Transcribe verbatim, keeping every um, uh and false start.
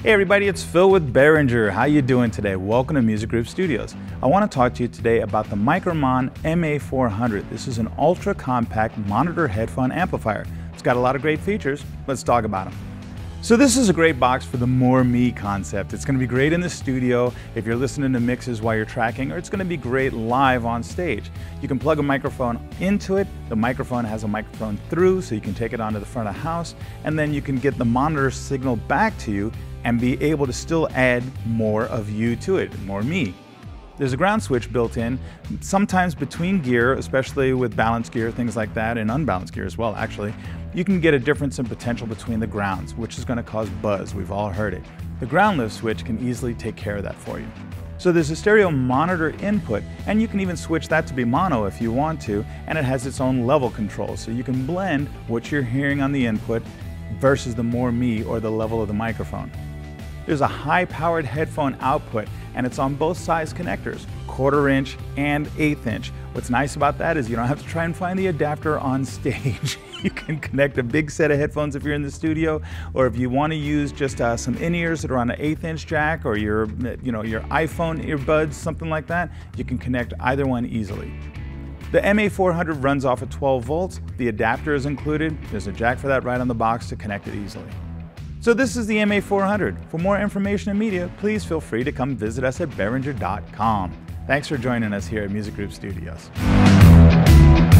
Hey everybody, it's Phil with Behringer. How you doing today? Welcome to Music Group Studios. I want to talk to you today about the Micromon M A four hundred. This is an ultra compact monitor headphone amplifier. It's got a lot of great features. Let's talk about them. So this is a great box for the more me concept. It's going to be great in the studio if you're listening to mixes while you're tracking, or it's going to be great live on stage. You can plug a microphone into it. The microphone has a microphone through, so you can take it onto the front of the house, and then you can get the monitor signal back to you and be able to still add more of you to it, more me. There's a ground switch built in, sometimes between gear, especially with balanced gear, things like that, and unbalanced gear as well, actually. You can get a difference in potential between the grounds, which is going to cause buzz. We've all heard it. The ground lift switch can easily take care of that for you. So there's a stereo monitor input, and you can even switch that to be mono if you want to, and it has its own level control, so you can blend what you're hearing on the input versus the more me or the level of the microphone. There's a high-powered headphone output, and it's on both size connectors, quarter inch and eighth inch. What's nice about that is you don't have to try and find the adapter on stage. You can connect a big set of headphones if you're in the studio, or if you want to use just uh, some in-ears that are on an eighth inch jack, or your, you know, your iPhone earbuds, something like that, you can connect either one easily. The M A four hundred runs off of twelve volts. The adapter is included. There's a jack for that right on the box to connect it easily. So this is the M A four hundred. For more information and media, please feel free to come visit us at Behringer dot com. Thanks for joining us here at Music Group Studios.